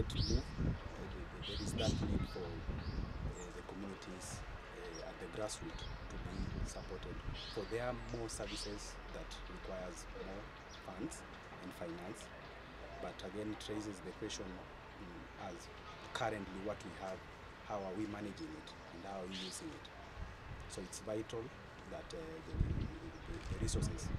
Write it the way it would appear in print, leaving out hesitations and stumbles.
can't move, there is that need for the communities at the grassroots to be supported. For there are more services that requires more funds and finance. But again, it raises the question as currently what we have, how are we managing it and how are we using it? So it's vital that the resources